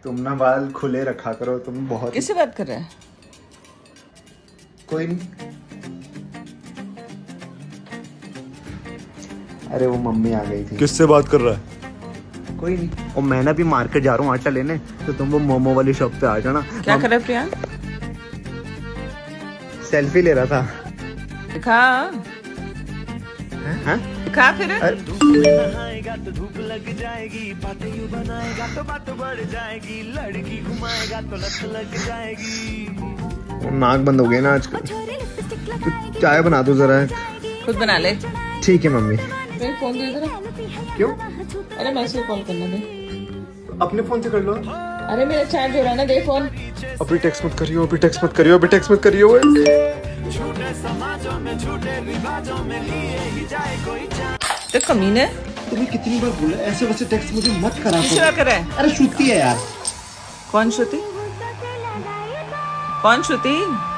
तुम ना बाल खुले रखा करो, तुम बहुत। किससे बात कर रहा है? कोई नहीं। अरे वो मम्मी आ गई थी। किससे बात कर रहा है? कोई नहीं। और मैं ना भी मार्केट जा रहा हूँ आटा लेने, तो तुम वो मोमो वाली शॉप पे आ जाना। क्या कर रहा है प्रियांक? सेल्फी ले रहा था। दिखा। हैं? दिखा फिर। नहाएगा तो धूप लग जाएगी, बातें यूं बनाएगा तो बात बढ़ जाएगी, लड़की घुमाएगा तो लत लग जाएगी। नाक बंद हो गया ना आजकल। तो चाय बना दो जरा। खुद बना ले। ठीक है मम्मी। मेरे फोन दे जरा। क्यों? अरे मैसेज कॉल करना दे। अपने फोन से कर लो। अरे मेरा चार्ज हो रहा है ना, दे फोन। अभी टेक्स्ट मत करियो, अभी टेक्स्ट मत करियो, अभी टेक्स्ट मत करियो। झूठे समाजों में झूठे रिवाजों में लिए ही जाए कोई तो कमीने। तुम्हें कितनी बार बोला ऐसे वैसे टेक्स्ट मुझे मत करा किससे बात कर रहा है? अरे श्रुति है यार। कौन श्रुति? कौन श्रुति?